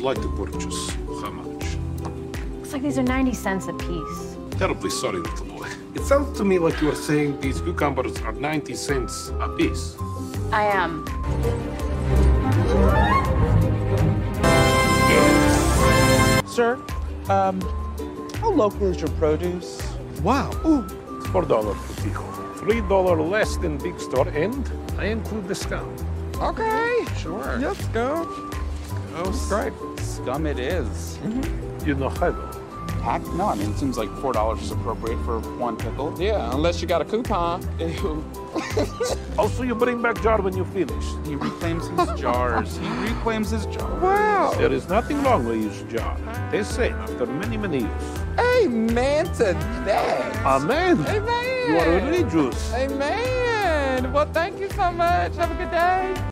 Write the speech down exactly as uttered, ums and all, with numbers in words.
would like to purchase. How much? Looks like these are ninety cents a piece. Terribly sorry, little boy. It sounds to me like you are saying these cucumbers are ninety cents a piece. I am. Sir, um, how local is your produce? Wow. Ooh. Four dollars per kilo. Three dollars less than big store, and I include discount. Okay. Sure. Let's go. Oh, Great. scum it is. You know how though. Heck, no, I mean, it seems like four dollars is appropriate for one pickle. Yeah, unless you got a coupon. Ew. Also, you bring back jar when you finish. He reclaims his jars. He reclaims his jars. Wow. There is nothing wrong with use jar. They say after many, many use. Amen to that. Amen. Amen. You are religious. Amen. Well, thank you so much. Have a good day.